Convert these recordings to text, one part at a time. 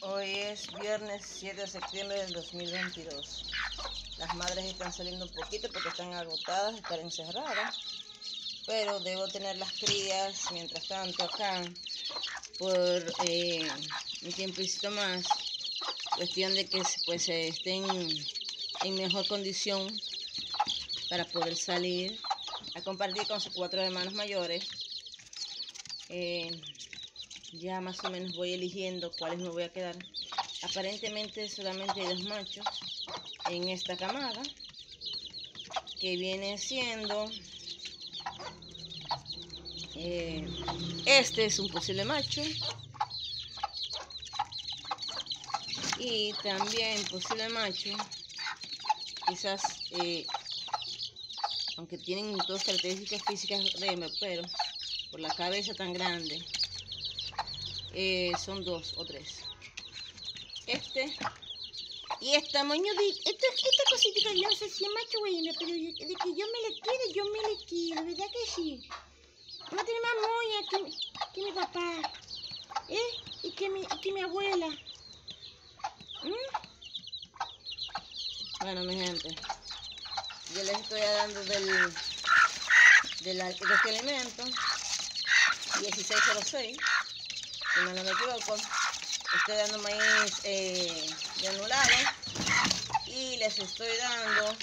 Hoy es viernes 7 de septiembre del 2022. Las madres están saliendo un poquito porque están agotadas de estar encerradas, pero debo tener las crías mientras tanto acá por un tiempecito más, cuestión de que pues estén en mejor condición para poder salir a compartir con sus 4 hermanos mayores. Ya más o menos voy eligiendo cuáles me voy a quedar. Aparentemente solamente hay 2 machos en esta camada, que viene siendo este es un posible macho y también posible macho, quizás aunque tienen todas características físicas de hembra, pero por la cabeza tan grande son 2 o 3. Este y esta moñudita, esta cosita que yo no sé si es macho o hembra, pero de que yo me le quiero, ¿verdad que sí? Va a tener más moña que mi papá, y que mi abuela. Bueno, mi gente, yo les estoy dando de este alimento 1606, si no me equivoco. Estoy dando maíz granulado y les estoy dando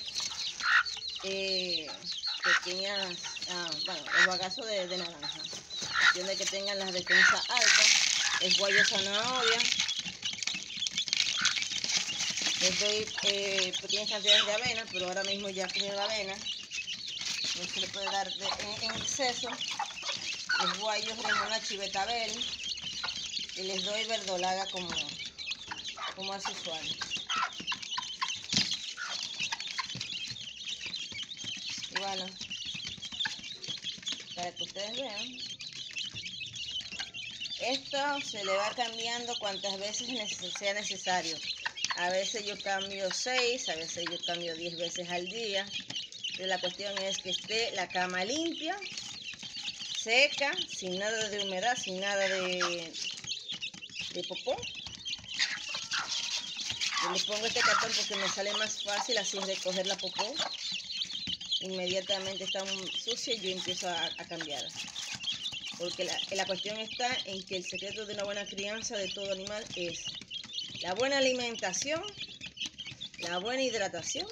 pequeñas, el bagazo de naranja, cuestión de que tengan las defensas altas. Es guayo zanahoria. Les doy pequeñas cantidades de avena, pero ahora mismo ya comí la avena, no se le puede dar en exceso. Es guayos, remolacha y betabel, y les doy verdolaga como es usual. Y bueno, para que ustedes vean, esto se le va cambiando cuantas veces sea necesario. A veces yo cambio 6, a veces yo cambio 10 veces al día, pero la cuestión es que esté la cama limpia, seca, sin nada de humedad, sin nada de popó. Yo les pongo este cartón porque me sale más fácil así recoger la popó. Inmediatamente está sucia y yo empiezo a cambiar. Porque la cuestión está en que el secreto de una buena crianza de todo animal es la buena alimentación, la buena hidratación,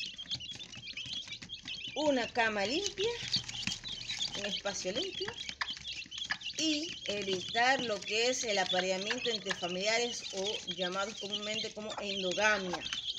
una cama limpia, un espacio limpio y evitar lo que es el apareamiento entre familiares o llamados comúnmente como endogamia.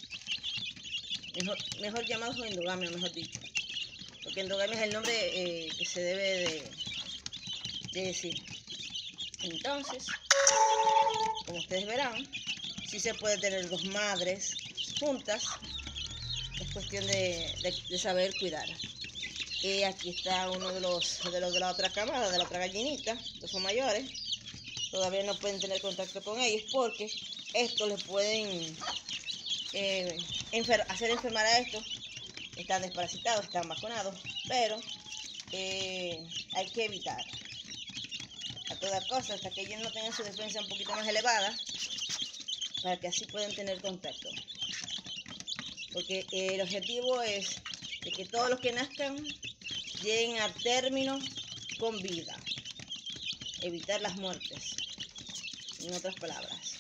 Mejor llamados como endogamia, mejor dicho. Porque endogamia es el nombre que se debe de decir. Entonces, como ustedes verán, sí se puede tener 2 madres juntas. Es cuestión de saber cuidar. Y aquí está uno de la otra camada, de la otra gallinita, que son mayores. Todavía no pueden tener contacto con ellos porque esto les pueden hacer enfermar a estos. Están desparasitados, están vacunados, pero hay que evitar a toda costa hasta que ellos no tengan su defensa un poquito más elevada, para que así puedan tener contacto. Porque el objetivo es de que todos los que nazcan lleguen a término con vida, evitar las muertes, en otras palabras.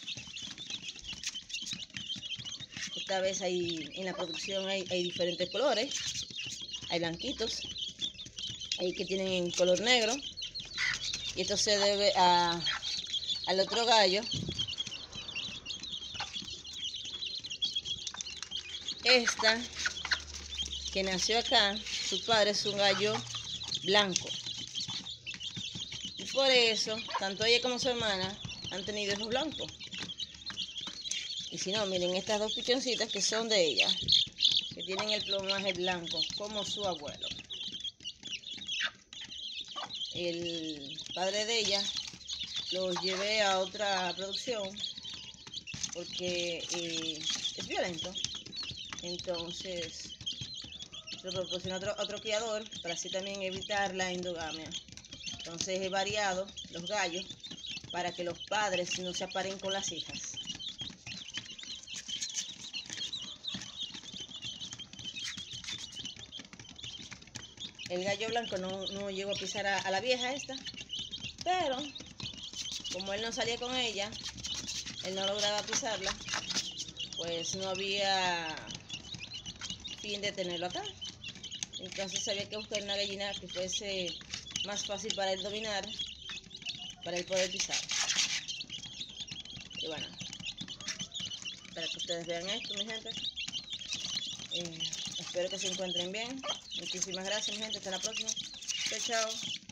Esta vez en la producción hay diferentes colores. Hay blanquitos, hay que tienen color negro, y esto se debe al otro gallo. Esta que nació acá, su padre es un gallo blanco, y por eso tanto ella como su hermana han tenido hijos blancos. Y si no, miren estas 2 pichoncitas que son de ella, que tienen el plumaje blanco como su abuelo. El padre de ella los llevé a otra producción porque es violento. Entonces se proporciona otro criador para así también evitar la endogamia. Entonces he variado los gallos para que los padres no se aparen con las hijas. el gallo blanco no llegó a pisar a la vieja esta, pero como él no salía con ella, él no lograba pisarla, pues no había fin de tenerlo acá. Entonces había que buscar una gallina que fuese más fácil para él dominar, para él poder pisar. Y bueno, para que ustedes vean esto, mi gente. Espero que se encuentren bien. Muchísimas gracias, mi gente. Hasta la próxima. Chao, chao.